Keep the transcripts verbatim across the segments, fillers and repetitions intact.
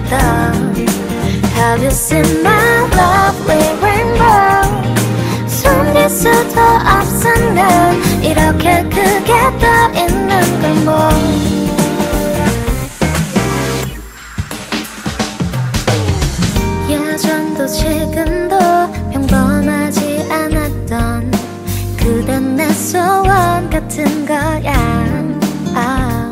언제였던 Have you seen my lovely rainbow? 숨길 수도 없어 난 이렇게 크게 떠 있는 걸 뭐 예전도 지금도 평범하지 않았던 그댄 내 소원 같은 거야. 아.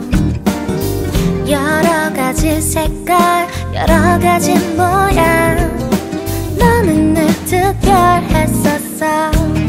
여러 가지 색깔 여러 가지 모양 너는 늘 특별했었어.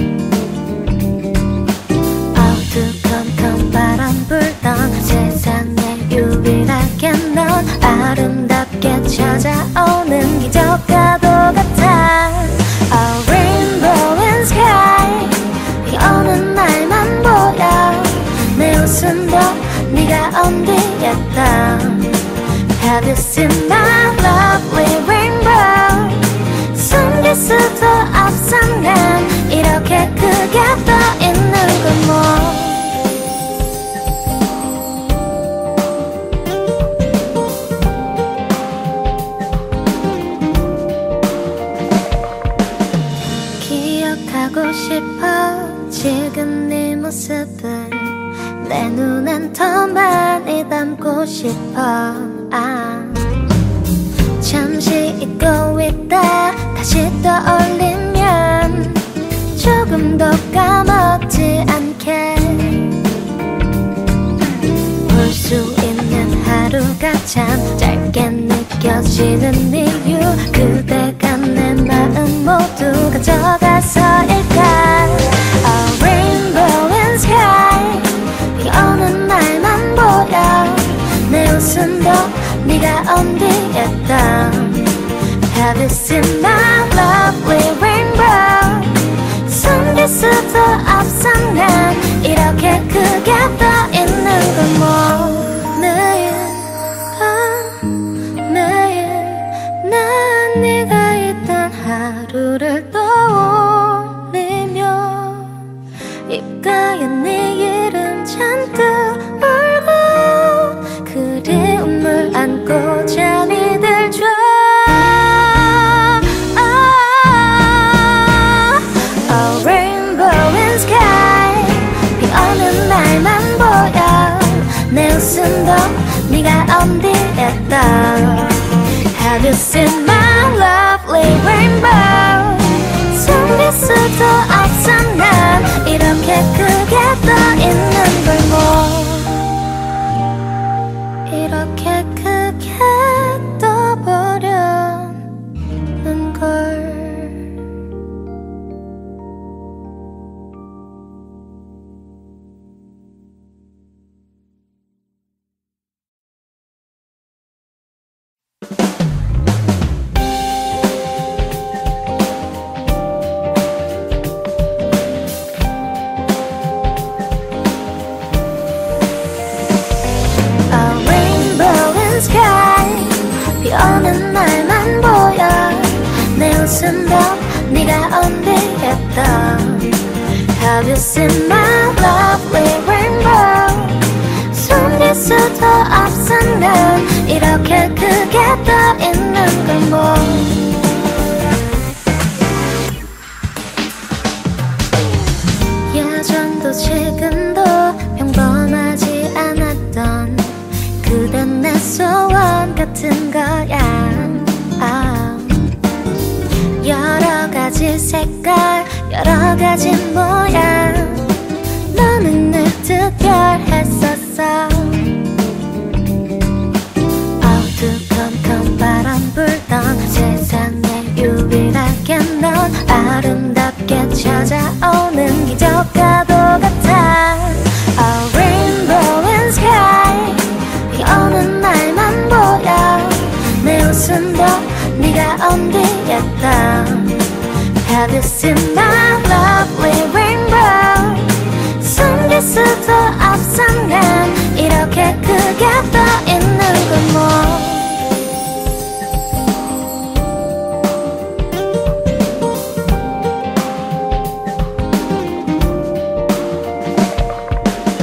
어두컴컴 바람 불던 세상에 유일하게 넌 아름답게 찾아오는 기적과도 같아. A rainbow in sky 비 오는 날만 보여 내 웃음도 네가 온 뒤였던 Have you seen my lovely rainbow? 숨길 수도 없어 난 이렇게 크게 떠 있는 걸 뭐 기억하고 싶어 지금 네 모습은 내 눈엔 더 많이 담고 싶어. 아. 잠시 잊고 있다 다시 떠올리면 조금 더 까먹지 않게 볼 수 있는 하루가 참 짧게 느껴지는 이유 그대가 내 마음 모두 가져가서일까. A rainbow in sky 비 오는 날만 보여 내 웃음도 네가 온 뒤였던 Have you seen my lovely rainbow? 숨길 수도 없어 난 이렇게 크게 떠 있는 걸 뭐 매일 밤 매일 난 네가 있던 하루를 떠올리며 입가에 네 이름 잔뜩 울고 그리움을 안고 잠이 들죠. A rainbow in sky 비 오는 날만 보여 내 웃음도 네가 온 뒤였던 Have you seen my lovely rainbow? 숨길 수도 없어 난 이렇게 크게 떠 있는 걸 뭐 이렇게 크게 떠버렸는 걸. 비 오는 날만 보여 내 웃음도 네가 온 뒤였던 Have you seen my lovely rainbow? 숨길 수도 없어 난 이렇게 크게 떠 있는 걸 뭐 예전도 지금도 평범하지 않았던 그댄 내 소원 같은 거야. 아. 여러 가지 색깔 여러 가지 모양 너는 늘 특별했었어. 어두컴컴 바람 불던 세상에 유일하게 넌 아름답게 찾아오는 기적과도 같아. A rainbow in sky 비 오는 날만 보여 내 웃음도 네가 온 뒤였던 Have you seen my lovely rainbow? 숨길 수도 없어 난 이렇게 크게 떠 있는 걸 뭐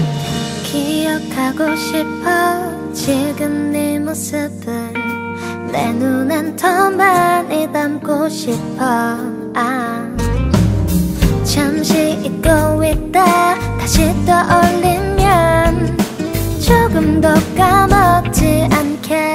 기억하고 싶어 지금 네 모습은 내 눈엔 더 많이 담고 싶어. 아. 잠시 잊고 있다 다시 떠올리면 조금 더 까먹지 않게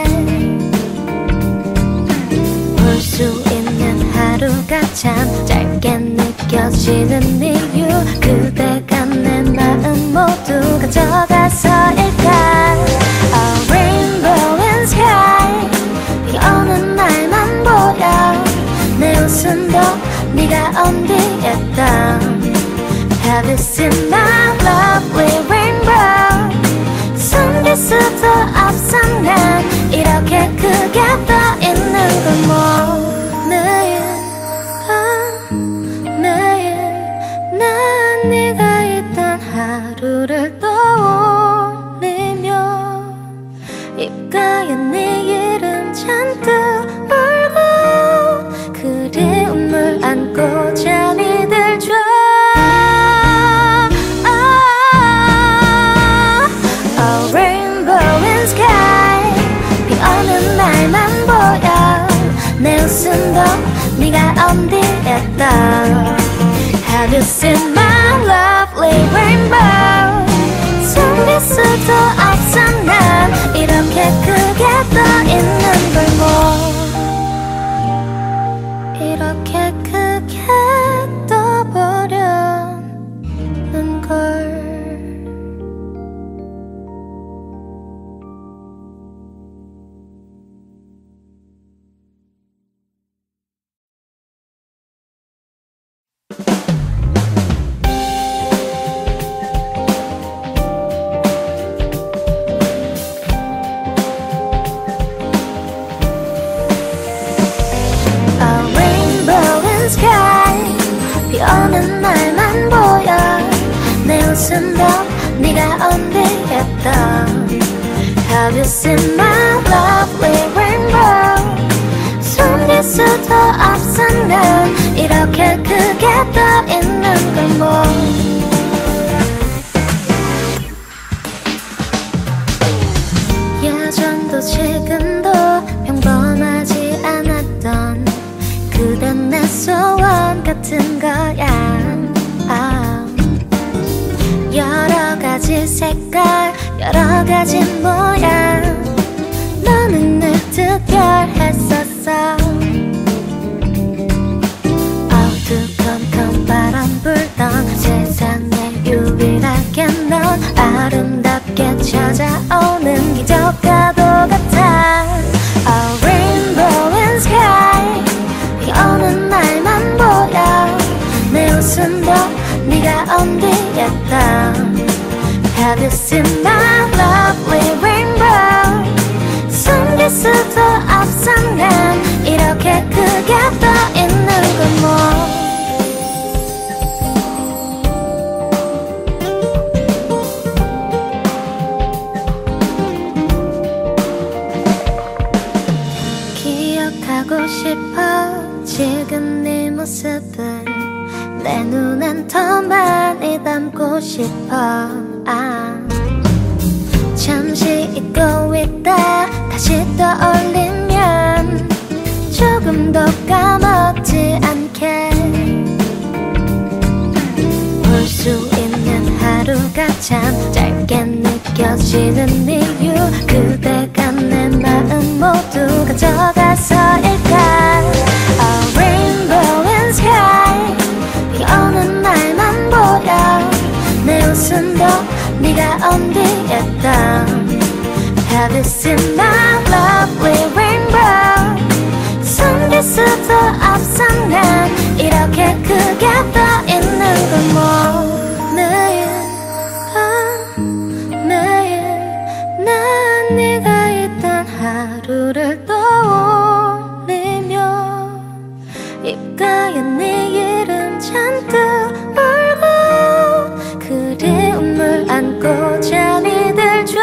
볼 수 있는 하루가 참 짧게 느껴지는 이유 그대가 내 마음 모두 가져가서일까. A rainbow in sky 비 오는 날만 보여 내 웃음도 네가 온 뒤에 떠. Have you seen my lovely rainbow 숨길 수도 없어 난 이렇게 크게 떠 있는 걸 뭐. 매일 밤 매일 난 네가 있던 하루를 떠올리며 입가에 네 이름 잔뜩 울고 그리움을 안고 잠이 들죠. A rainbow in sky 비 오는 날만 보여 내 웃음도 네가 온 뒤에 떠. Have you seen my lovely rainbow 숨길 수도 없어 난 이렇게 크게 떠 있는 걸 뭐. 이렇게 크게 떠버려는 걸. 비 오는 날만 보여 내 웃음도 네가 온 뒤에 떠. Have you seen my lovely rainbow 숨길 수도 없어 난 이렇게 크게 떠 있는 걸 뭐. 예전도 지금도 평범하지 않았던 그댄 내 소원 같은 거야. 아. 여러 가지 색깔 여러 가지 모양 너는 늘 특별했었어. 어두컴컴 바람 불던 세상에 유일하게 넌 아름답게 찾아오는 기적과도 같아. A rainbow in sky 비 오는 날만 보여 내 웃음도 네가 온 뒤에 떠. Have you seen my lovely rainbow 숨길 수도 없어 난 이렇게 크게 떠 있는 걸 뭐. 기억하고 싶어 지금 네 모습을 내 눈엔 더 많이 담고 싶어. 아. 잠시 잊고 있다 다시 떠올리면 조금 더 까먹지 않게 볼 수 있는 하루가 참 짧게 느껴지는 이유 그대가 내 마음 모두 가져가서일까. A rainbow in sky 비 오는 날만 보여 내 웃음도 네가 온 뒤에 떠. Have you seen my lovely rainbow 숨길 수도 없어 난 이렇게 크게 떠 있는 걸 뭐. 매일 밤 매일 난 네가 있던 하루를 떠올리며 입가에 네 이름 잔뜩 울고 그리움을 안고 잠이 들죠.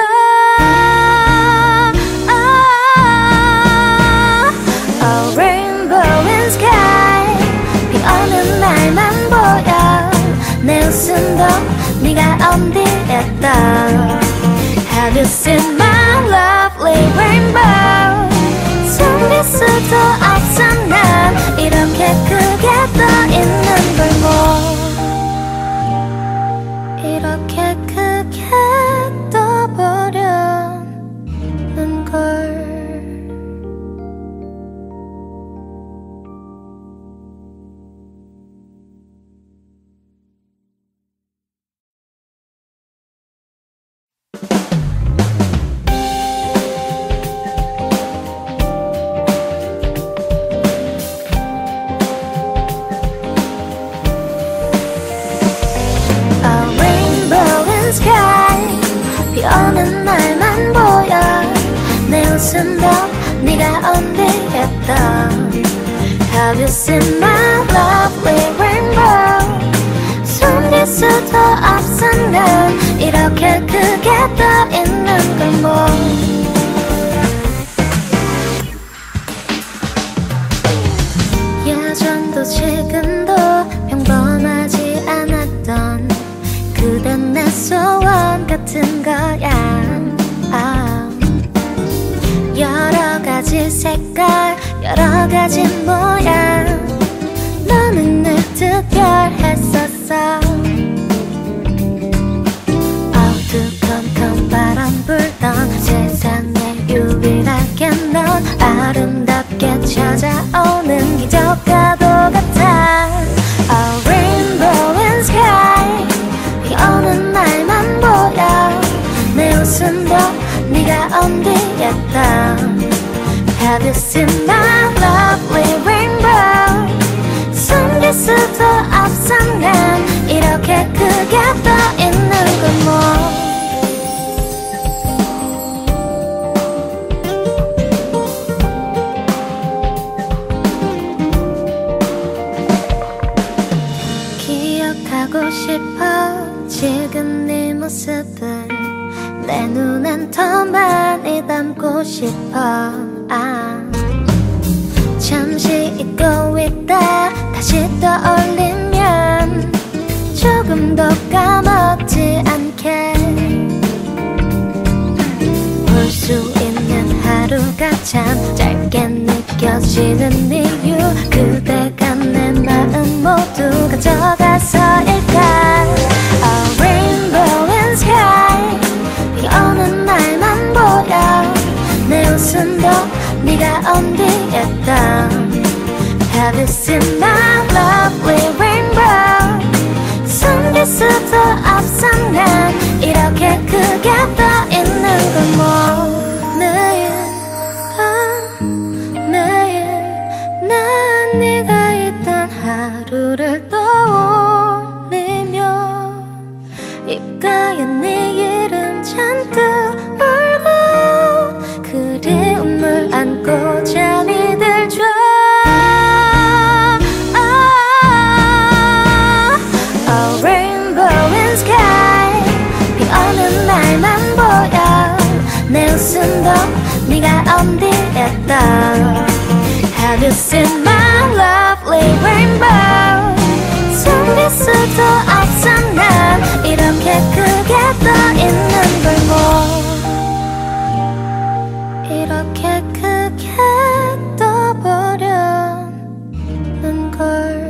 A rainbow in sky 비 오는 날만 보여 내 웃음도 네가 온 뒤에 떠. Have you seen my lovely rainbow 수도 없어 난 이렇게 크게 떠 있는 걸 뭐 이렇게 크게 떠버려는 걸. 비오는 날만 보여 내 웃음도 네가 온디겠다. Have you seen my lovely rainbow? 숨길 수도 없어 난 이렇게 크게 떠 있는 걸 뭐 예전도 지금도 평범하지 않았던 그댄 내 소원 같은 거야. 아, 여러 가지 색깔 여러 가지 모양 너는 늘 특별했었어. 어두컴컴 바람 불던 세상에 유일하게 넌 아름답게 찾아오는 기적과도 같아. A rainbow in sky 비오는 날만 보여 내 웃음도 네가 온디겠다. Have you seen my lovely rainbow? 숨길 수도 없어 난 이렇게 크게 떠 있는 걸 뭐 기억하고 싶어 지금 네 모습을 내 눈엔 더 많이 담고 싶어. 아, 잠시 잊고 있다 다시 떠올리면 조금 더 까먹지 않게 볼 수 있는 하루가 참 짧게 느껴지는 이유 그대가 내 마음 모두 가져가서일까. A rainbow in sky 비오는 날만 보여 내 웃음도 네가 온디겠다. Have you seen my lovely rainbow? 숨길 수도 없어 난 이렇게 크게 떠 있는 걸 뭐 매일 밤 매일 난 네가 있던 하루를 떠올리며 입가에 네 이름 잔뜩 울고 그리움을 안고 잠이 들죠. A rainbow in sky 비오는 날만 보여 내 웃음도 네가 온디겠다. Have you seen my lovely rainbow? 숨길 수도 없어 난 이렇게 크게 떠 있는 걸 뭐 이렇게 크게 떠버려는 걸.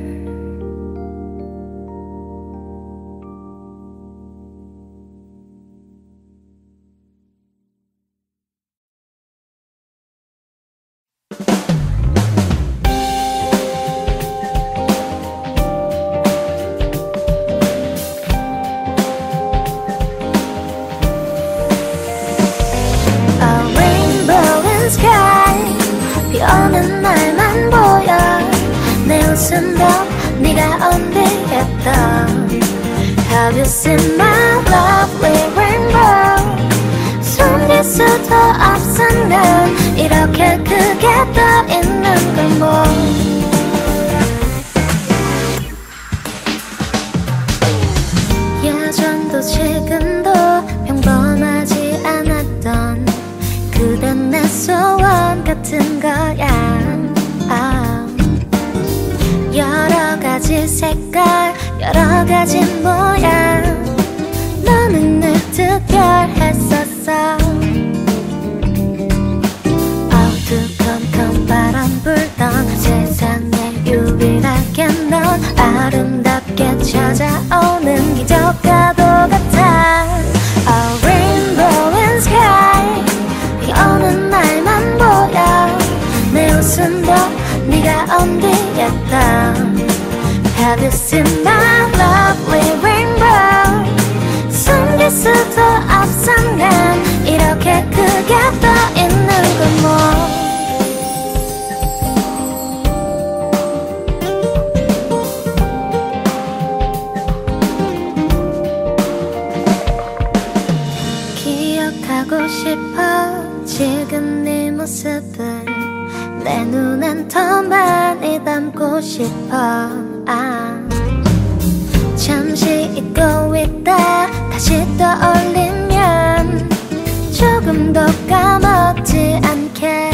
비오는 날만 보여 내 웃음도 네가 온디겠다. Have you seen my lovely rainbow? 숨길 수도 없어 난 이렇게 크게 떠 있는 걸 뭐 예전도 지금도 평범하지 않았던 그댄 내 소원 같은 거야. 아, 여러 가지 색깔 여러 가지 모양 너는 늘 특별했었어. 어두컴컴 Have you seen my lovely rainbow? 숨길 수도 없어 난 이렇게 크게 떠 있는 걸 뭐. 기억하고 싶어 지금 네 모습을 내 눈엔 더 많이 담고 싶어. 아, 잠시 잊고 있다 다시 떠올리면 조금 더 까먹지 않게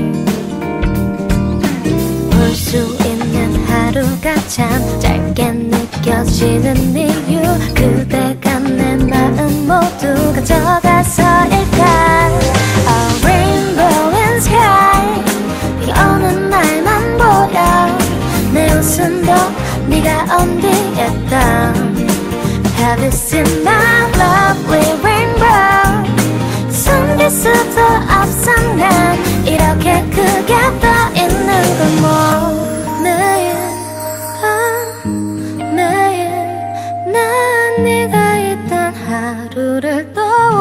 볼 수 있는 하루가 참 짧게 느껴지는 이유 그대가 내 마음 모두 가져가서일까. A rainbow in sky 비 오는 날만 보여 내 웃음도 네가 온 뒤에 떠. Have you seen my lovely rainbow? 숨길 수도 없어 난 이렇게 크게 떠 있는 걸 뭐. 매일 밤 매일 난 네가 있던 하루를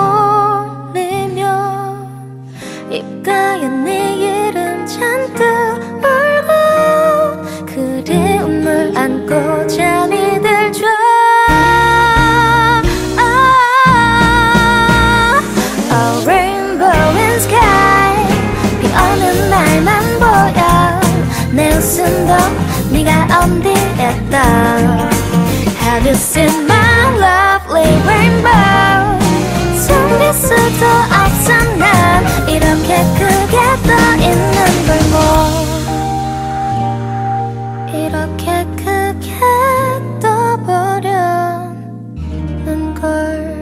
떠올리며 입가에 네 이름 잔뜩 울고 그리움을 안고 잠이 들죠. A rainbow in sky 비 오는 날만 보여 내 웃음도 네가 온 뒤에 떠. Have you seen my lovely rainbow? 숨길 수도 없어 난 이렇게 크게 떠 있는 걸 뭐. 이렇게 크게 떠버렸는 걸.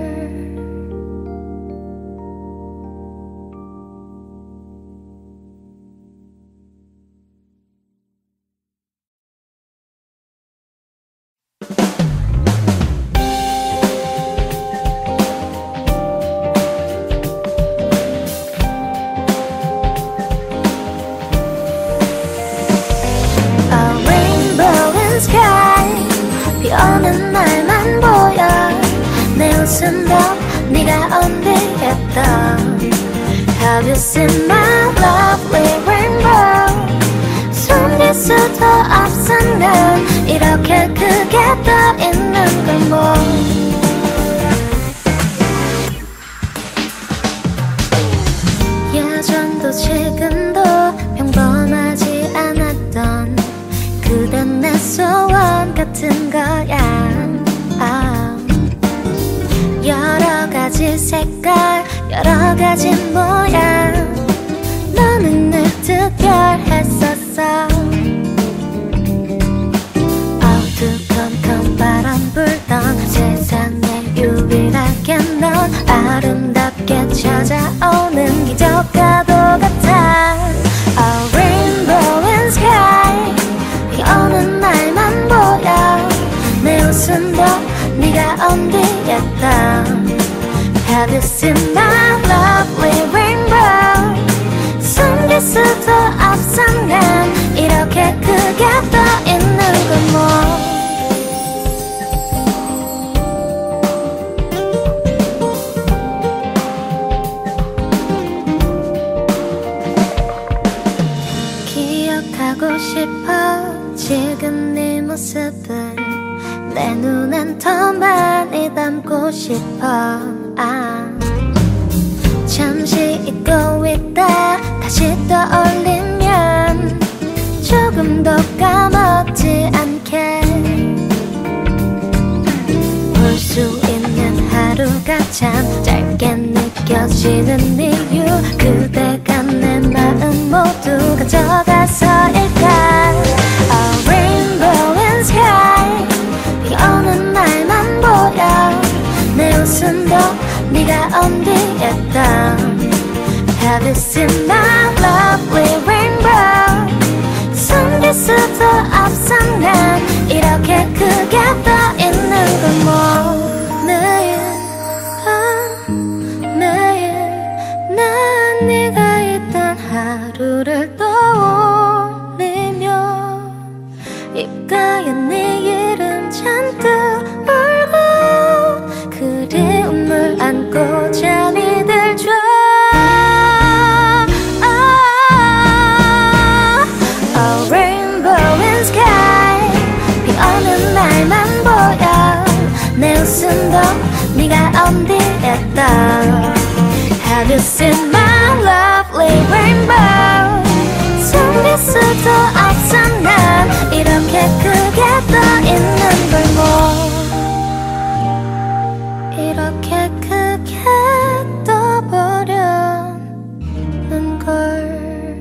비 오는 날만 보여 내 웃음도 네가 온 뒤에 떠. Have you seen my lovely rainbow? 숨길 수도 없어 난 이렇게 크게 떠 있는 걸 뭐. 예전도 지금도 평범하지 않았던 그댄 내 소원 같은 거야. 아, 여러 가지 색깔 여러 가지 모양 너는 늘 특별했었어. 어두컴컴 바람 불던 세상에 유일하게 넌 아름답게 찾아오는 기적과도 같아. A rainbow in sky 비 오는 날만 보여 내 웃음도 네가 온 뒤에 떠. Have you seen my lovely rainbow? 숨길 수도 없어 난 이렇게 크게 떠 있는 걸 뭐. 기억하고 싶어 지금 네 모습을 내 눈엔 더 많이 담고 싶어. 아, 잠시 잊고 있다 다시 떠올리면 조금 더 까먹지 않게 볼 수 있는 하루가 참 짧게 느껴지는 이유 그대가 내 마음 모두 가져가서일까. A rainbow in sky 비 오는 날만 보여 내 웃음도 네가 온 뒤에 떠. Have you seen my lovely rainbow? 숨길 수도 없어 난 이렇게 크게 떠 있는 걸 뭐. 매일 밤 매일 난 네가 있던 하루를 떠올리며 입가에 네 안고 잠이 들죠. Oh, rainbow in sky. 비 오는 날만 보여. 내 웃음도 네가 온디했다. Have you seen my lovely rainbow? 숨길 수도 없어 난 이렇게 크게 떠 있는 걸 뭐. 이렇게 크게 떠버려는 걸.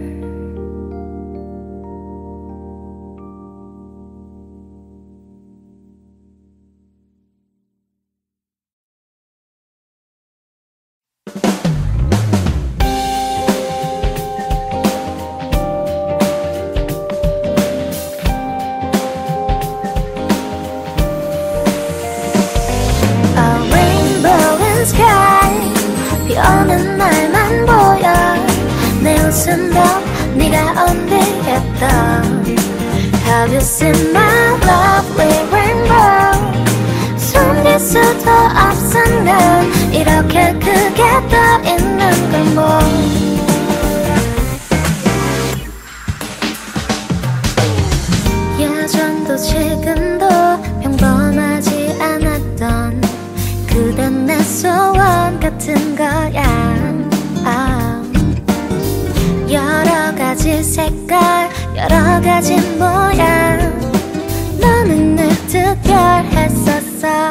비 오는 날만 보여. 내 웃음도 네가 온디했다. Have you seen my lovely rainbow? 숨길 수도 없어 난 이렇게 크게 떠 있는 걸 뭐. 예전도 지금도 평범하지 않았던 그댄 내 소원 같은 거야. 아. 여러 가지 색깔, 여러 가지 모양. 너는 늘 특별했었어.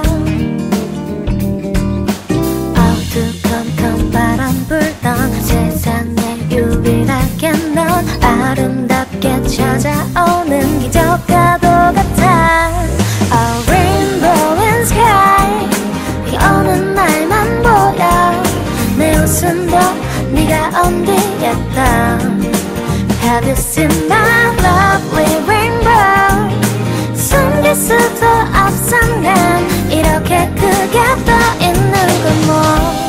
어두컴컴 바람 불던 세상에 유일하게 넌 아름답게 찾아오는 기적과도 같아. Oh, rainbow in sky. 비 오는 날만 보여. 내 웃음도 네가 온디했다. Have you seen my lovely rainbow? 숨길 수도 없어 난 이렇게 크게 떠 있는 걸 뭐.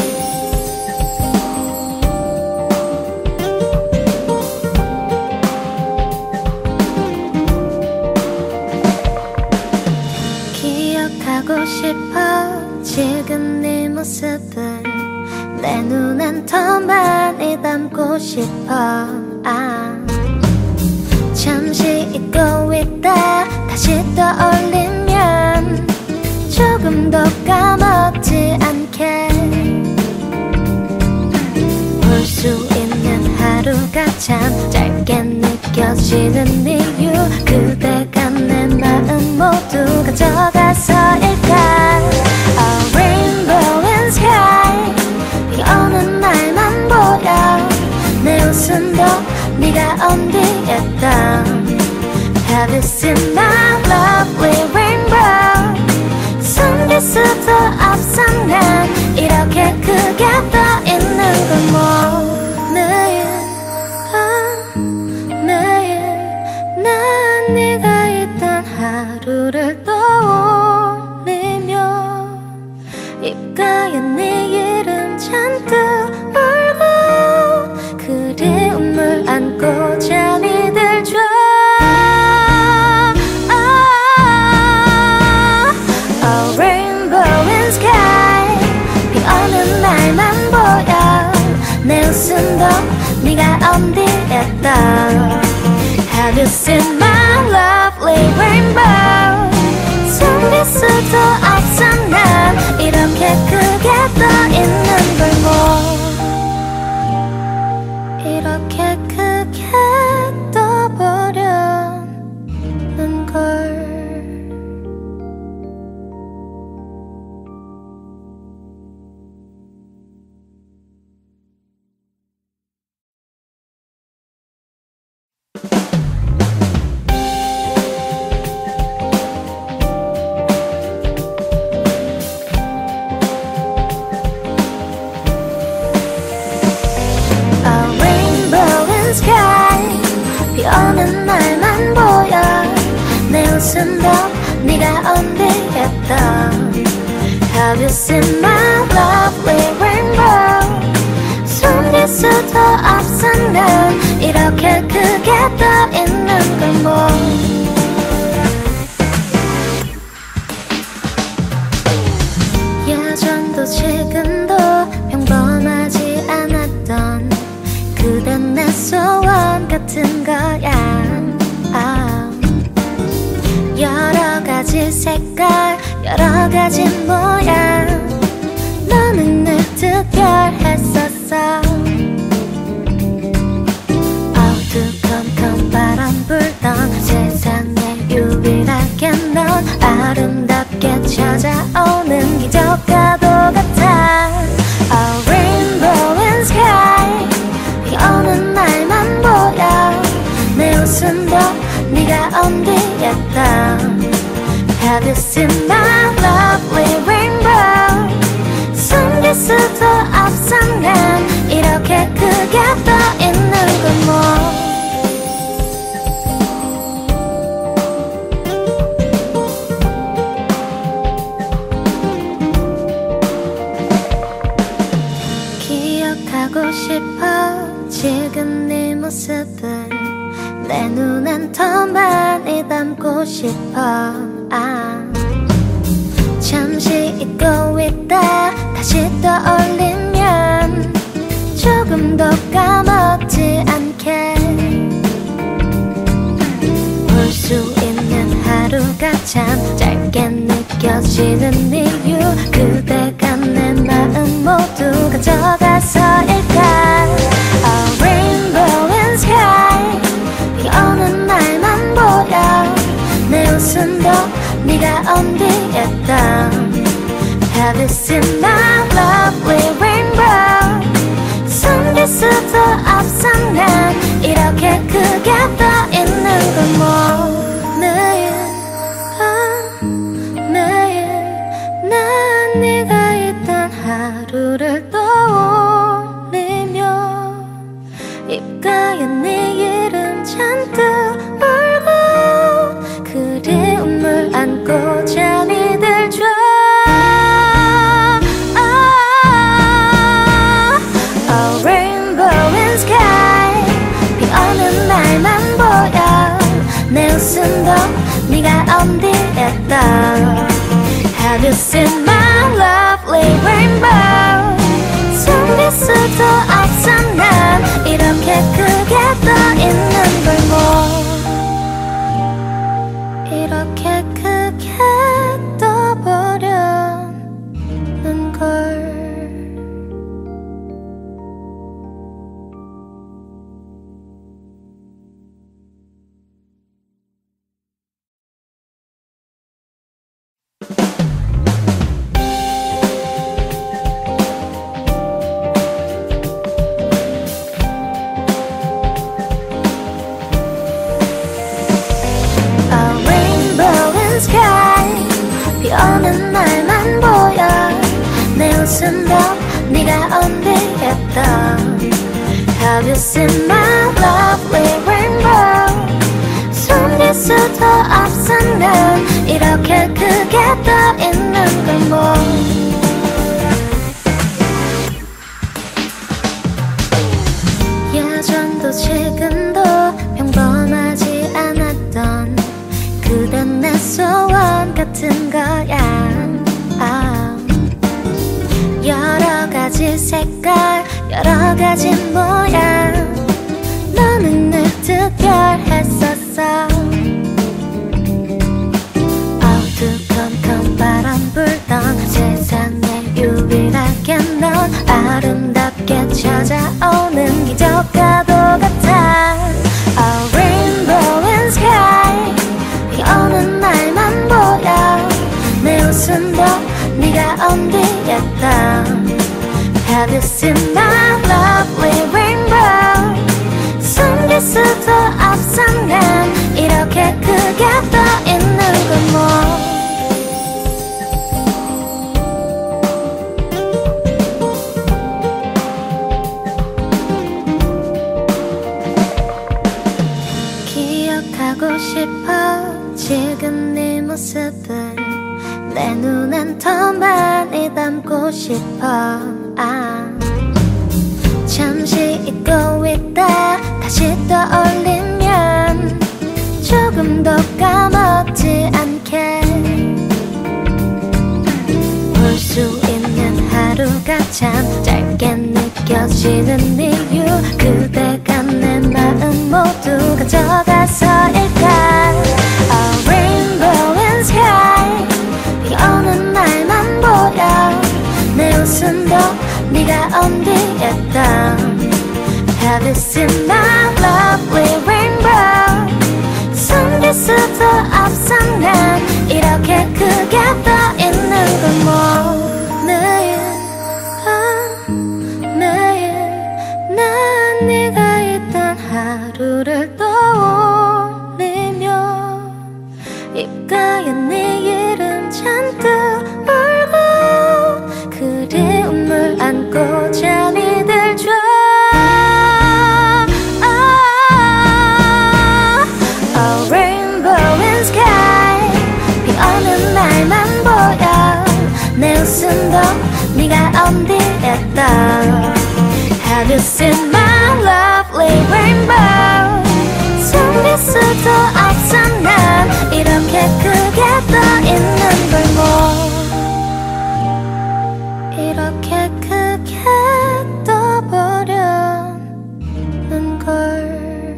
기억하고 싶어 지금 네 모습을. 내 눈엔 더 많이 담고 싶어. 아. 잠시 잊고 있다 다시 떠올리면 조금도 까먹지 않게 볼 수 있는 하루가 참 짧게 느껴지는 이유. 그대가 내 마음 모두 가져가서일까. Oh, rainbow in sky. 비 오는 날만 보여. 내 웃음도 네가 온디했다. Have you seen my lovely rainbow? 숨길 수도 없어 난 이렇게 크게 떠 있는 걸 뭐. 매일 밤 매일 난 네가 있던 하루를 떠올리며 입가에 네 이름 잔뜩 울고 그리움을 안고 잠이 들죠. Oh, rainbow in sky. 비 오는 날만 보여. 내 웃음도 네가 온디했다. Have you seen my lovely rainbow? 숨길 수도 없어 난 이렇게 크게 떠 있는 걸 뭐. 이렇게 크게 떠버려는 걸. 비 오는 날만 보여. 내 웃음도 네가 온디했다. Have you seen my lovely rainbow? 숨길 수도 없어 난 이렇게 크게 떠 있는 걸 뭐. 예전도 지금도 가진 모양. 너는 늘 특별했었어. 어두컴컴 바람 불던 세상에 유일하게 넌 아름답게 찾아오는 기적과도 같아. A rainbow in sky. 비 오는 날만 보여. 내 웃음도 네가 온 뒤였다. Have you seen my lovely rainbow? 숨길 수도 없어 난 이렇게 크게 떠 있는 걸 뭐. 기억하고 싶어 지금 네 모습을. 내 눈엔 더 많이 담고 싶어. 아. 잠시 잊고 있다 다시 떠올리면 조금 더 까먹지 않게. 볼 수 있는 하루가 참 짧게 느껴지는 이유. 그대가 내 마음 모두 가져가서일까. A rainbow in sky. 비 오는 날만 보여. 내 웃음도 네가 온 뒤였다. Have you seen my lovely rainbow? 숨길 수도 없어 난 이렇게 크게 떠 있는 걸 뭐. 매일 밤 매일 난 네가 있던 하루를 떠올리며 입가에 네 이름 잔뜩 울고 그리움을 안고 잠이 들죠. A rainbow in sky. 비 오는 날만 보여. 내 웃음도 네가 온 뒤였다. Have you seen my lovely rainbow? 숨길 수도 없어 난 이렇게 크게 떠 있는 걸 뭐. 이렇게 크게 떠버려는 걸. 비 오는 날만 보여. 내 웃음도 네가 온 뒤였다. Have you seen my lovely rainbow? 숨길 수도 없어 난 이렇게 크게 떠 있는 걸 뭐. 예전도 지금도 평범하지 않았던 그댄 내 소원 같은 거야. 아. 여러 가지 색깔 여러 가지 모양. 너는 늘 특별했었어. 어두컴컴 바람 불던 세상에 유일하게 넌 아름답게 찾아오는 기적과도 같아. A rainbow in sky. 비 오는 날만 보여. 내 웃음도 네가 온 뒤였다. Have you seen my lovely rainbow? 숨길 수도 없어 난 이렇게 크게 떠 있는 걸 뭐. 기억하고 싶어 지금 네 모습을. 내 눈엔 더 많이 담고 싶어. 아. 잠시 잊고 있다 다시 떠올리면 조금 더 까먹지 않게. 볼 수 있는 하루가 참 짧게 느껴지는 이유. 그대가 내 마음 모두 가져가서일까. A rainbow in sky. 비 오는 날 네가 어디였던 Have you seen my lovely rainbow 숨길 수도 없어 난 이렇게 크게 떠 있는 걸 뭐 매일 밤 매일 난 네가 있던 하루를 떠올리며 입가에 네 이름 잔뜩 울고 그리움을 안고 잠이 들죠 Oh rainbow in sky 비 오는 날만 보여 내 웃음도 네가 어디였던 Have you seen my lovely rainbow 숨길 수도 없어 난 이렇게 크게 떠 있는 걸 뭐 이렇게 크게 떠버렸는 걸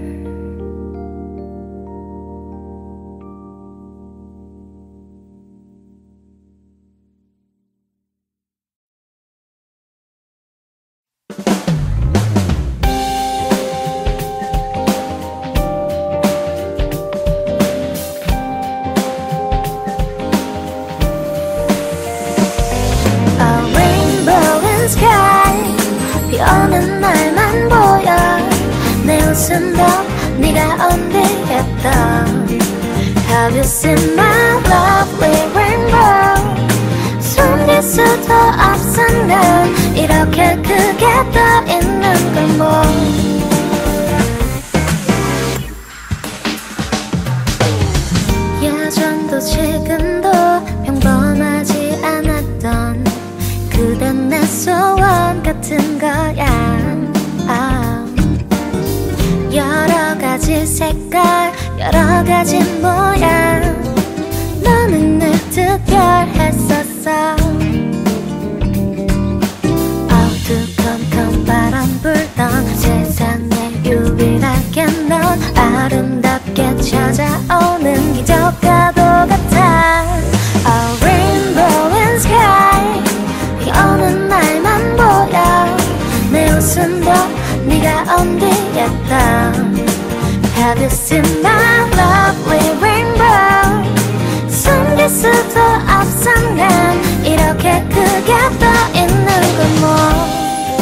오는 날만 보여 내 웃음도 네가 어디였던 Have you seen my lovely rainbow 숨길 수도 없어 난 이렇게 크게 떠 있는 걸 뭐 예전도 지금도 평범하지 않았던 그댄 내 소원 같은 거야 아. 여러 가지 색깔 여러 가지 모양 너는 늘 특별했었어 어두컴컴 바람 불던 세상에 유일하게 넌 아름답게 찾아오는 기적과도 같아 A rainbow in sky 비 오는 날만 보여 내 웃음도 네가 어디였던 Have you seen my lovely rainbow 숨길 수도 없어 난 이렇게 크게 떠 있는 걸 뭐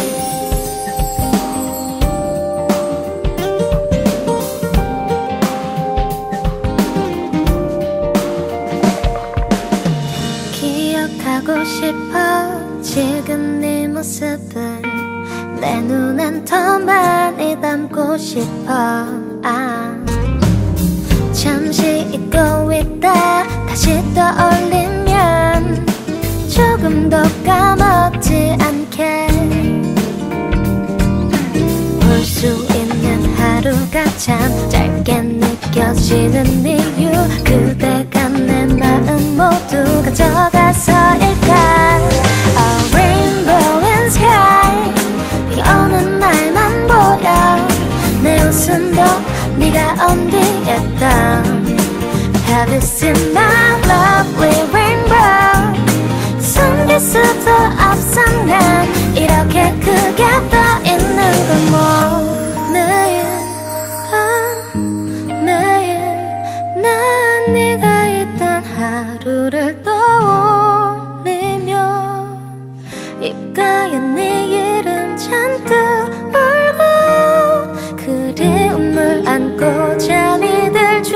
기억하고 싶어 지금 네 모습은 내 눈엔 더 많이 담고 싶어 아. 잠시 잊고 있다 다시 떠올리면 조금 더 까먹지 않게 볼 수 있는 하루가 참 짧게 느껴지는 이유 그대가 내 마음 모두 가져가서일까 A rainbow in sky 비 오는 날만 보여 내 웃음도 네가 어디였던 Have you seen my lovely rainbow 숨길 수도 없어 난 이렇게 크게 떠 있는 걸 뭐 매일 밤 매일 난 네가 있던 하루를 떠올리며 입가에 네 이름 잔뜩 울고 그리움을 안고 잠이 들죠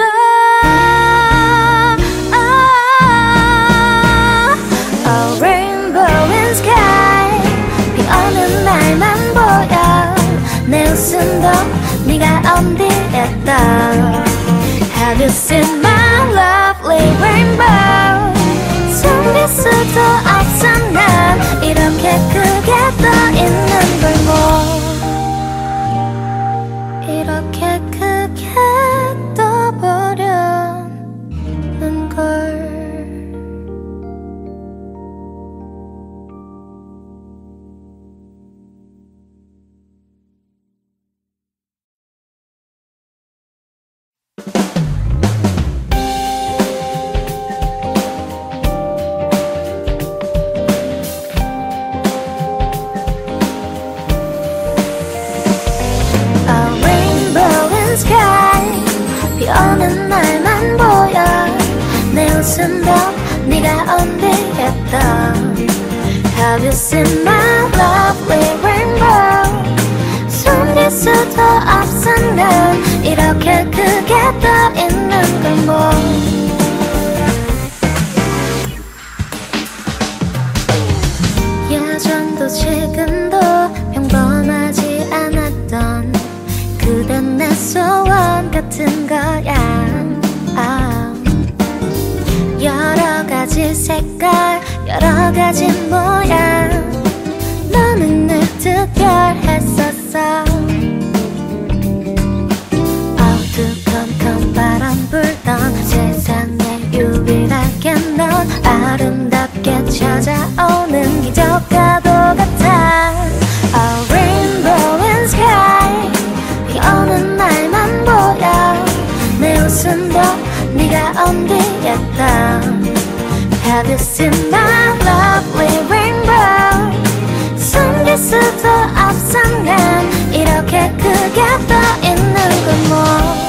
Oh rainbow in sky 비 오는 날만 보여 내 웃음도 네가 어디였던 Have you seen my lovely rainbow 숨길 수도 없어 난 이렇게 크게 떠 있는 걸 뭐 이렇게 크게 떠버렸는 걸 비 오는 날만 보여 내 웃음도 네가 온디했던 Have you seen my lovely rainbow 숨길 수도 없어 난 이렇게 크게 떠 있는 걸 뭐 예전도 지금도 평범하지 않았던 그댄 내 소원 같은 거야 아. 여러 가지 색깔 여러 가지 모양 너는 늘 특별했었어 어두컴컴 바람 불던 세상에 유일하게 넌 아름답게 찾아오는 기적과도 같아 A rainbow in sky 비 오는 날만 보여 내 웃음도 네가 온디했던 Have you seen my lovely rainbow 숨길 수도 없어 난 이렇게 크게 떠 있는 걸 뭐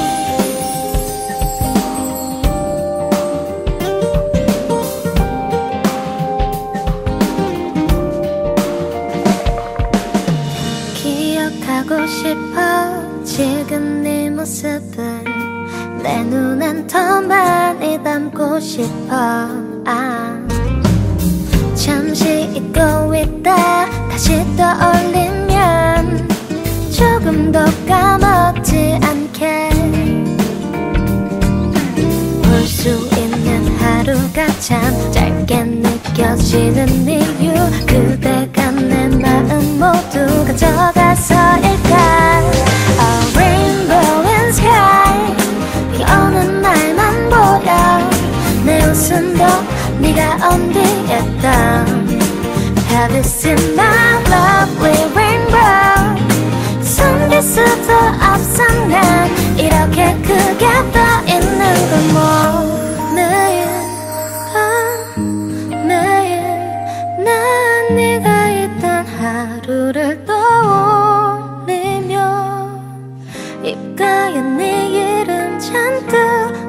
기억하고 싶어 지금 네 모습을 내 눈엔 더 많이 담고 싶어 아. 잠시 잊고 있다 다시 떠올리면 조금 더 까먹지 않게 볼 수 있는 하루가 참 짧게 느껴지는 이유 그대가 내 마음 모두 가져가서일까 A rainbow in sky 비 오는 날만 보여 내 웃음도 네가 온디했던 Have you seen my lovely rainbow 숨길 수도 없어 난 이렇게 크게 떠 있는 걸 뭐 매일 밤 매일 난 네가 있던 하루를 떠올리며 입가에 네 이름 잔뜩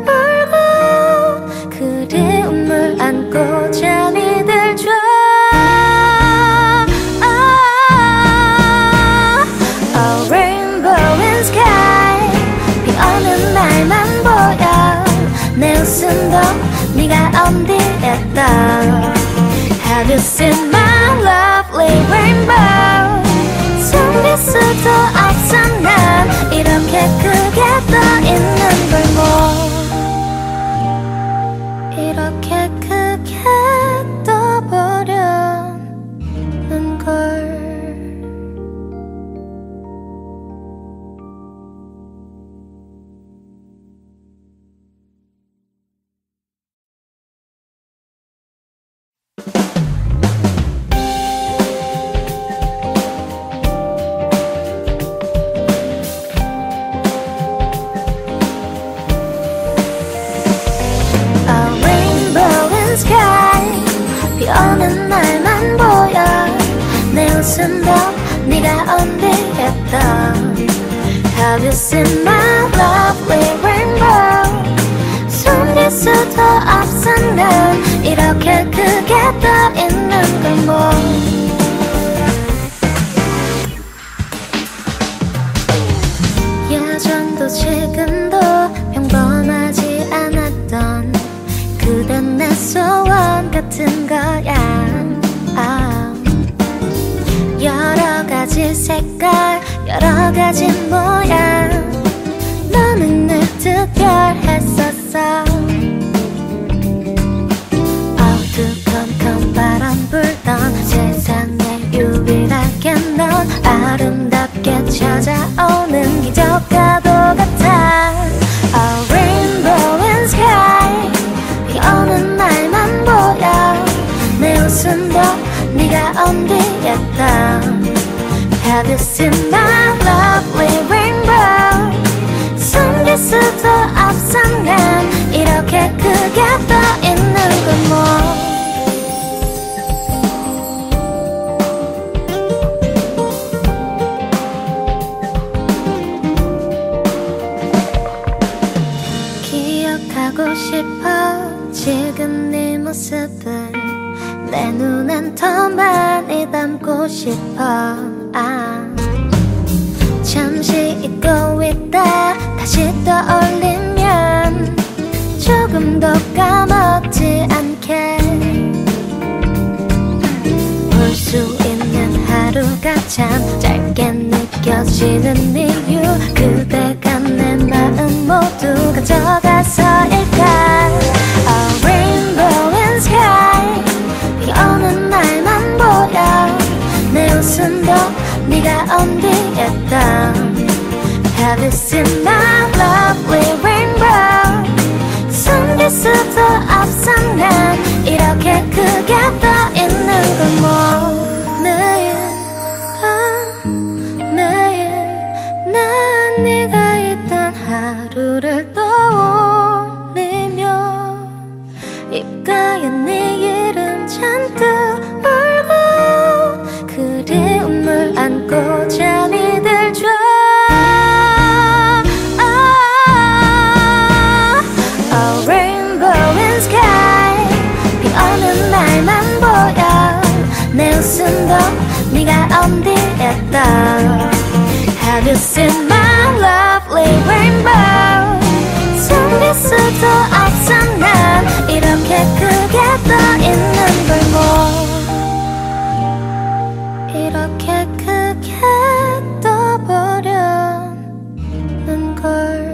울고 그리움을 안고 잠이 들죠 A rainbow in sky 비 오는 날만 보여 내 웃음도 네가 온디했던 Have you seen my lovely rainbow 숨길 수도 없어 난 이렇게 크게 떠 있는 걸 뭐 이렇게 크게 떠버렸는 걸 오는 날만 보여 내 웃음도 네가 온디했던 Have you seen my lovely rainbow 숨길 수도 없어 난 이렇게 크게 떠 있는 걸 뭐 예전도 지금도 평범하지 않았던 그댄 내 소원 같은 거야 아. 여러 가지 색깔 여러 가지 모양 너는 늘 특별했었어 어두컴컴 바람 불던 세상에 유일하게 넌 아름답게 찾아오는 기적과도 같아 A rainbow in sky 비 오는 날만 보여 내 웃음도 네가 온디했던 Have you seen my lovely rainbow 숨길 수도 없어 난 이렇게 크게 떠 있는 걸 뭐 가고 싶어. 아. 잠시 잊고 있다 다시 떠올리면 조금 더 까먹지 않게 볼 수 있는 하루가 참 짧게 느껴지는 이유 그대가 내 마음 모두 가져가서일까. A rainbow in sky 비 오는 날만 보여 내 웃음도 네가 온 뒤였다. Have you seen my lovely rainbow 숨길 수도 없어 난 이렇게 크게 떠 있는 걸 뭐. 매일 밤 매일 난 네가 있던 하루를 떠올리며 입가에 네 이름 잔뜩 울고 그리움을 안고 잠이 들죠. 내 웃음도 네가 온 뒤였다. Have you seen my lovely rainbow 숨길 수도 없어 난 이렇게 크게 떠 있는 걸 뭐. 이렇게 크게 떠버렸는 걸.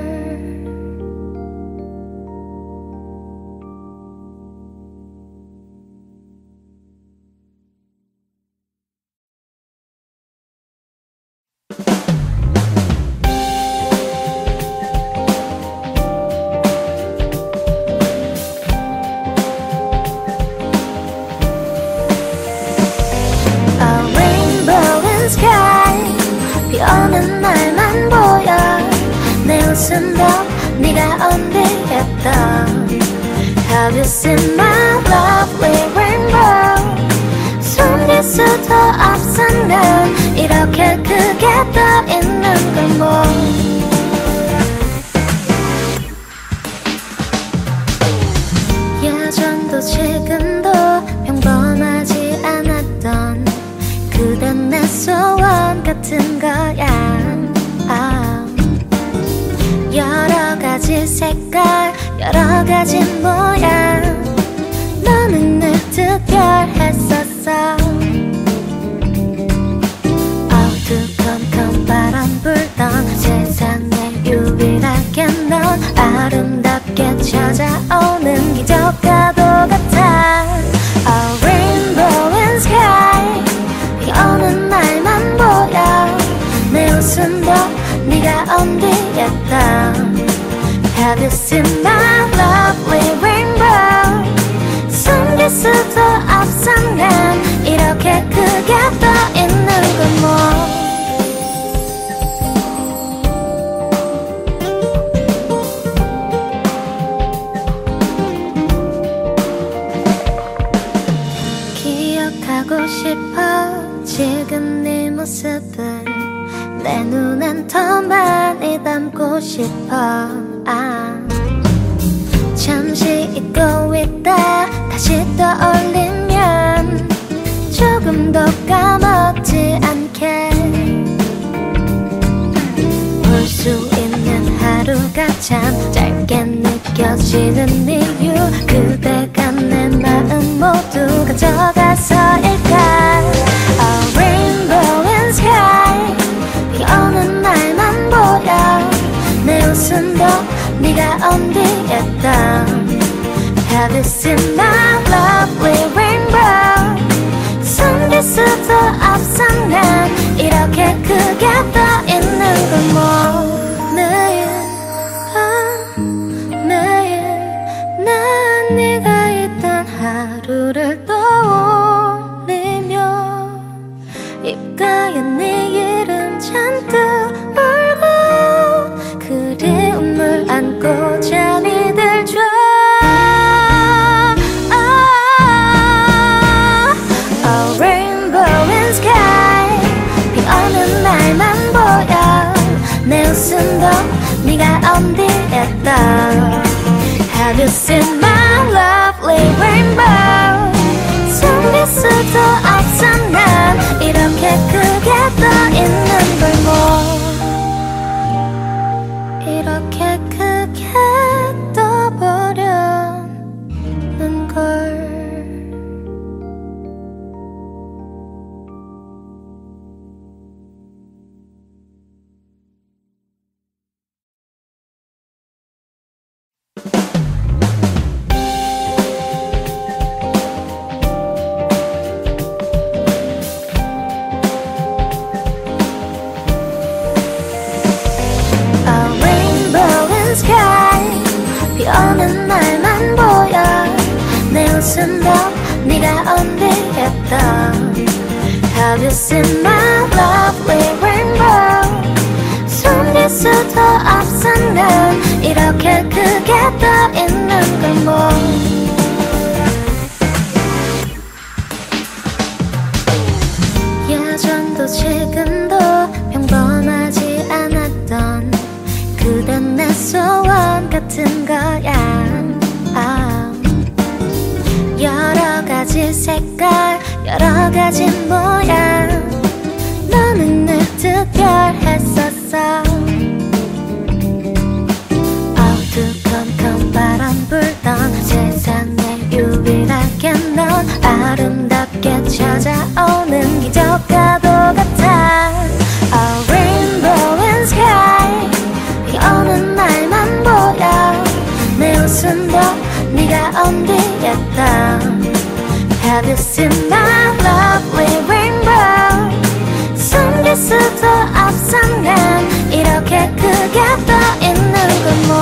오는 날만 보여 내 웃음도 네가 온 뒤였다. Have you seen my lovely rainbow 숨길 수도 없어 난 이렇게 크게 떠 있는 걸 뭐. 예전도 지금도 평범하지 않았던 그댄 내 소원 같은 거야. 아. 여러 가지 색깔 여러 가지 모양 너는 늘 특별했었어. 어두컴컴 바람 불던 세상에 유일하게 넌 아름답게 찾아오는 기적과도 같아. A rainbow in sky 비 오는 날만 보여 내 웃음도 네가 온 뒤였다. Have you seen my lovely rainbow 숨길 수도 없어 난 이렇게 크게 떠 있는 걸 뭐. 기억하고 싶어 지금 네 모습은 내 눈엔 더 많이 담고 싶어. 아. 잠시 잊고 있다 다시 떠올리면 조금 더 까먹지 않게 볼 수 있는 하루가 참 짧게 느껴지는 이유 그대가 내 마음 모두 가져가서일까. A rainbow in sky 비 오는 날만 보여 내 웃음도 네가 온 뒤였다. Have you seen my lovely rainbow 숨길 수도 없어 난 이렇게 크게 떠 있는 걸 뭐. 매일 밤 매일 난 네가 있던 하루를 떠올리며 입가에 네 이름 잔뜩 울고 그리움을 안고 잠이 들죠. A rainbow in sky 비 오는 날만 보여 내 웃음도 네가 온 뒤였다. Have you seen my lovely rainbow 숨길 수도 없어 난 이렇게 이렇게 크게 떠 있는 걸 뭐 이렇게 크게 떠버려는 걸. 비오는 날만 보여 내 웃음도 네가 언제였던. Have you seen my lovely rainbow? 숨길 수도 없어 난 이렇게 크게 떠 있는 걸 뭐. 예전도 지금도 평범하지 않았던 그댄 내 소원 같은 거야. 아, 여러 가지 색깔 여러 가지 모양 너는 늘 특별했었어. 어두컴컴 바람 불던 세상에 유일하게 넌 아름답게 찾아오는 기적과도 같아. A rainbow in sky 비오는 날만 보여 내 웃음도 네가 언제였던. Have you seen my lovely rainbow? 숨길 수도 없어 난 이렇게 크게 떠 있는 걸 뭐.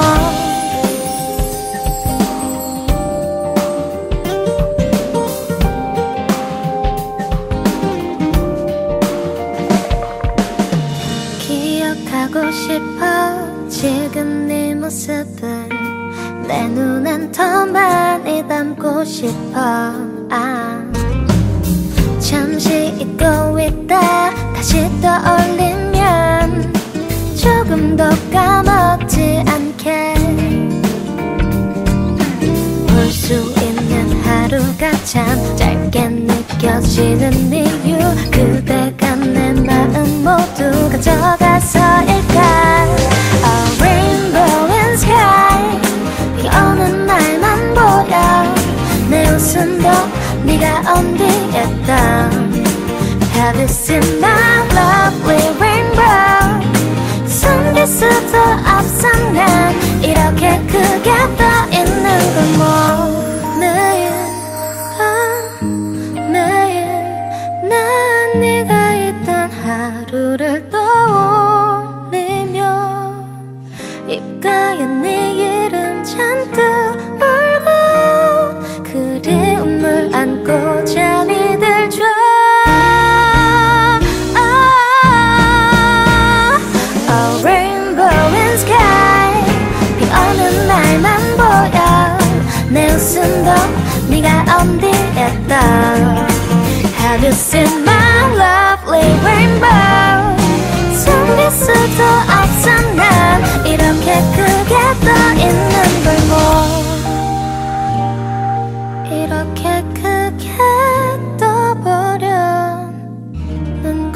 기억하고 싶어 지금 네 모습을. 내 눈엔 더 많이 담고 싶어. 아, 잠시 잊고 있다 다시 떠올리면 조금 더 까먹지 않게. 볼 수 있는 하루가 참 짧게 느껴지는 이유 그대가 내 마음 모두 가져가서일까. A rainbow in sky 비오는 날만 보여 내 웃음도 네가 언제였던. Have you seen my lovely rainbow? 숨길 수도 없어 난 이렇게 크게 떠 있는 걸 뭐. 매일 밤 매일 난 네가 있던 하루를 떠올리며 입가에 네 이름 잔뜩 울고 그리움을 안고 잠이 들죠. A rainbow in sky 비오는 날만 보여 내 웃음도 네가 언제였던. Have you seen my lovely rainbow? 숨길 수도 없어 난 이렇게 크게 떠 있는 걸 뭐. 이렇게 크게 떠버려는 걸.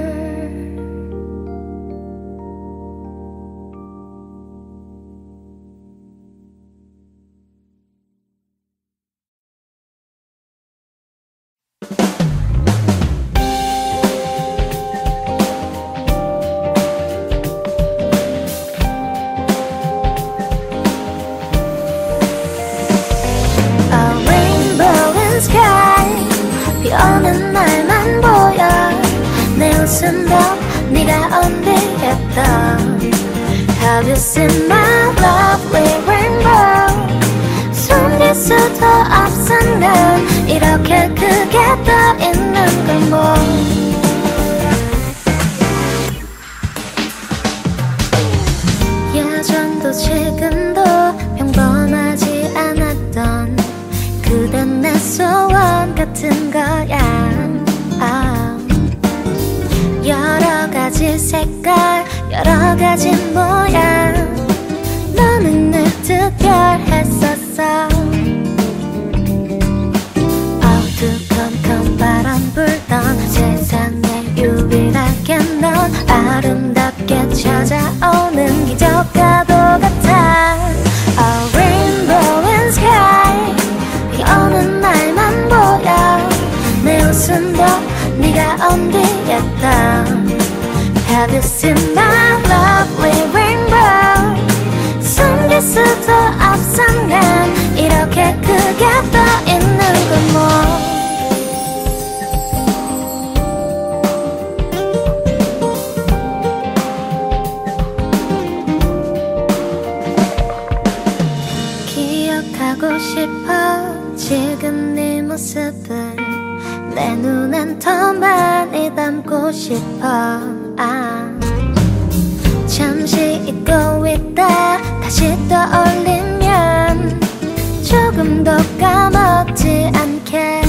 비오는 날만 보여 내 웃음도 네가 언제였던. Have you seen my lovely rainbow? 숨길 수도 없어 난 이렇게 크게 떠 있는 걸 뭐. 예전도 지금도 평범하지 않았던 그댄 내 소원 같은 거야. 아, 여러 가지 색깔 여러 가지 모양 너는 늘 특별했었어. 어두컴컴 바람 불던 세상에 Have you seen my lovely rainbow? 숨길 수도 없어 난 이렇게 크게 떠 있는 걸 뭐. 기억하고 싶어 지금 네 모습은 내 눈엔 더 많이 담고 싶어. 아, 잠시 잊고 있다 다시 떠올리면 조금 더 까먹지 않게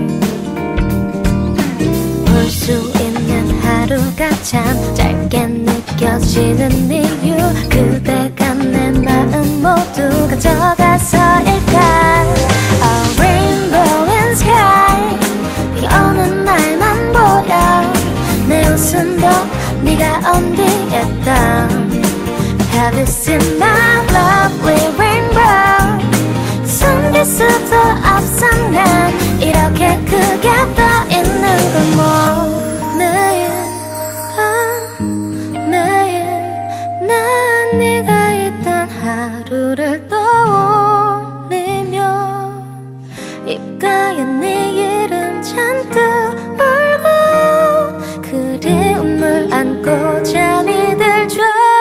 볼 수 있는 하루가 참 짧게 느껴지는 이유 그대가 내 마음 모두 가져가서일까. A rainbow in sky 비 오는 날만 보여 내 웃음도 네가 온 뒤에 떠. Have you seen my lovely rainbow? 숨길 수도 없어 난 이렇게 크게 떠 있는 걸 뭐. 매일 밤 매일 난 네가 있던 하루를 떠올리며 입가에 네 이름 잔뜩 울고 그리움을 안고 잠이 들죠.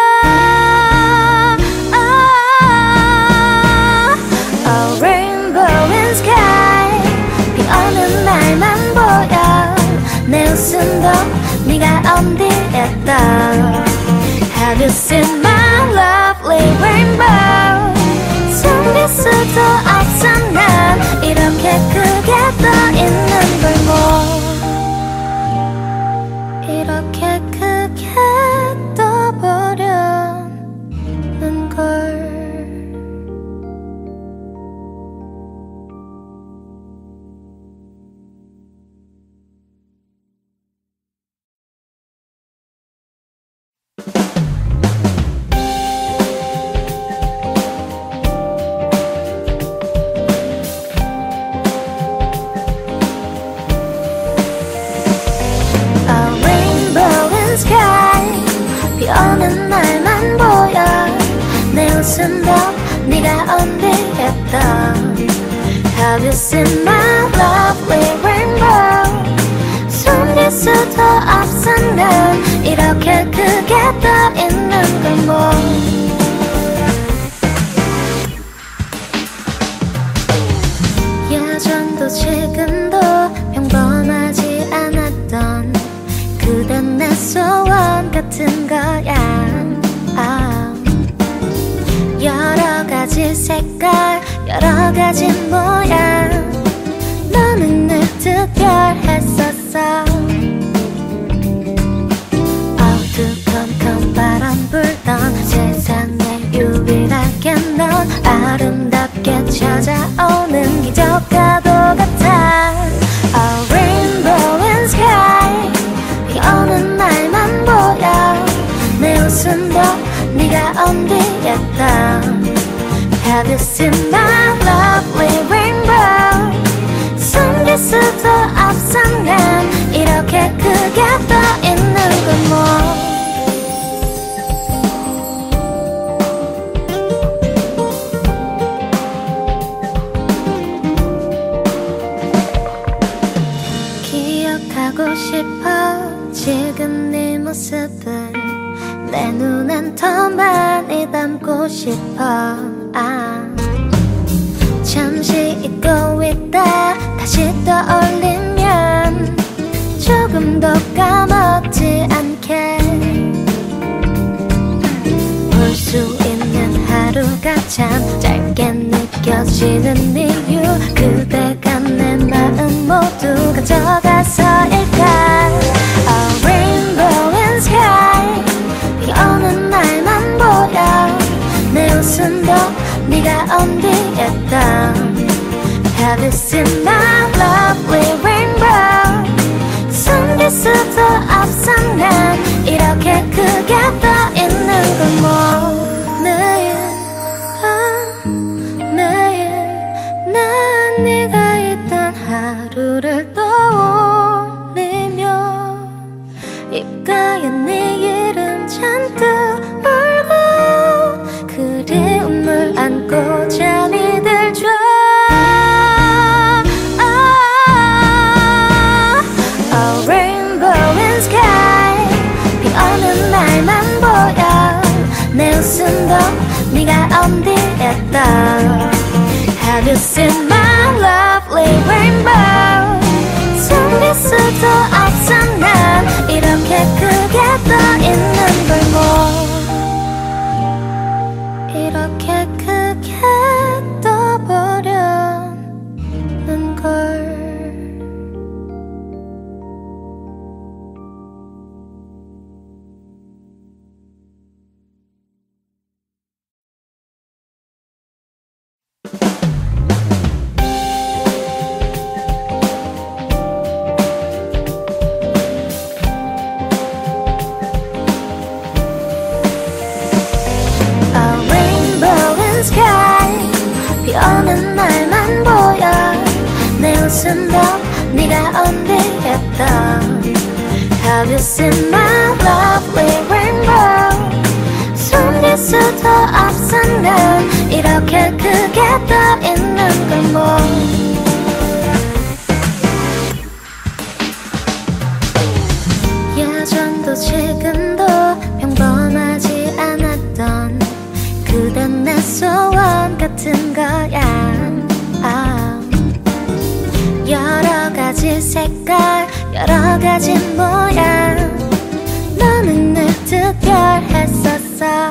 A rainbow in sky 비 오는 날만 보여 내 웃음도 네가 온 뒤에 떠. Have you seen my lovely rainbow? 숨길 수도 없어 난 이렇게 크게 떠 있는 걸 뭐. 이렇게 크게 떠버려는 걸. 비 오는 날만 보여 내 웃음도 네가 온 뒤에 떠. Have you seen my lovely rainbow? 숨길 수도 없어 난 이렇게 크게 떠 있는 걸 뭐. 예전도 지금도 평범하지 않았던 그댄 내 소원 같은 거야. 아, 여러 가지 색깔 여러 가지 모양 너는 늘 특별했었어. 어두컴컴 바람 불던 세상에 유일하게 넌 아름답게 찾아오는 기적과도 같아. A rainbow in sky 비 오는 날만 보여 내 웃음도 네가 온 뒤에 떠. Have you seen my lovely rainbow? 숨길 수도 없어 난 이렇게 크게 떠 있는 걸 뭐. 기억하고 싶어 지금 네 모습은 내 눈엔 더 많이 담고 싶어. 아, 잠시 잊고 있다 다시 떠올리면 조금 더 까먹지 않게 볼 수 있는 하루가 참 짧게 느껴지는 이유 그대가 내 마음 모두 가져가서일까. A rainbow in sky 비 오는 날만 보여 내 웃음도 네가 온 뒤에 떠. Have you seen my lovely rainbow? 숨길 수도 없어 난 이렇게 크게 떠 있는 걸 뭐. 매일 밤 매일 입가에 네 이름 잔뜩 울고 그리움을 안고 잠이 들죠. A rainbow in sky 비 오는 날만 보여 내 웃음도 네가 온디했다. Have you seen my lovely rainbow? 숨길 수도 없어 난 이렇게 크게 떠 있는 걸 뭐 이렇게 크게 떠버렸는 걸. 비오는 날만 보여 내 웃음도 네가 온디했다. Have you seen my lovely rainbow? 숨길 수도 없어 난 이렇게 크게 떠 있는 걸 뭐 예전도 지금도 평범하지 않았던 그댄 내 소원 같은 거야. 아, 여러 가지 색깔 여러 가지 모양 너는 늘 특별했었어.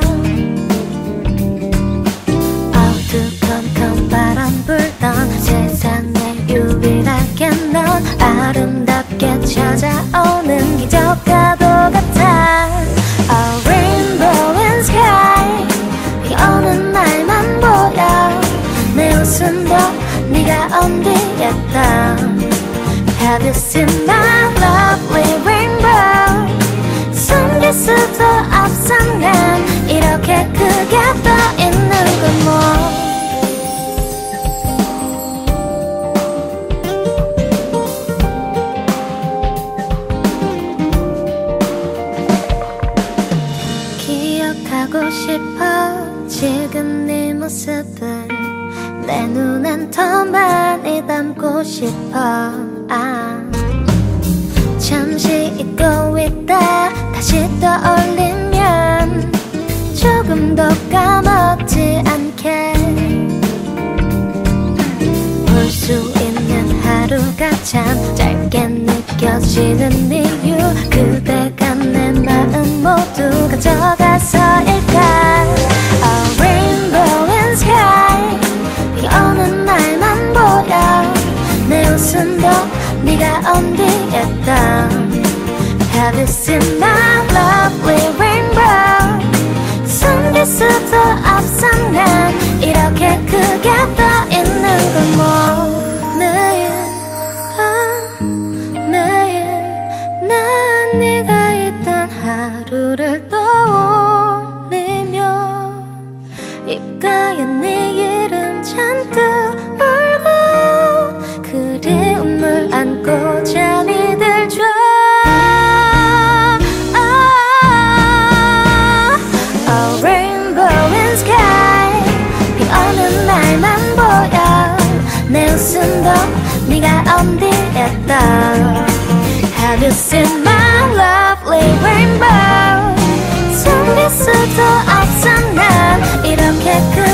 어두컴컴 바람 불던 세상에 유일하게 넌 아름답게 찾아오는 기적과도 같아. A rainbow in sky 비 오는 날만 보여 내 웃음도 네가 온디했다. Have you seen my lovely rainbow? 숨길 수도 없어 난 이렇게 크게 떠 있는 걸 뭐 기억하고 싶어 지금 네 모습을 내 눈엔 더 많이 담고 싶어. 아, 잠시 잊고 있다 다시 떠올리면 조금 더 까먹지 않게 볼 수 있는 하루가 참 짧게 느껴지는 이유 그대가 내 마음 모두 가져가서일까. A rainbow in sky 비 오는 날만 보여 내 웃음도 네가 온디했다. Have you seen my lovely rainbow? 숨길 수도 없어 난 이렇게 크게 떠 있는 걸 뭐 매일 밤 매일 난 네가 있던 하루를 떠올리며 입가에 네 이름 잔뜩 울고 그리움을 안고 잠이 들죠. A rainbow in sky 비 오는 날만 보여 내 웃음도 네가 온디했다. Have you seen my lovely rainbow? 숨길 수도 없어 난 이렇게 그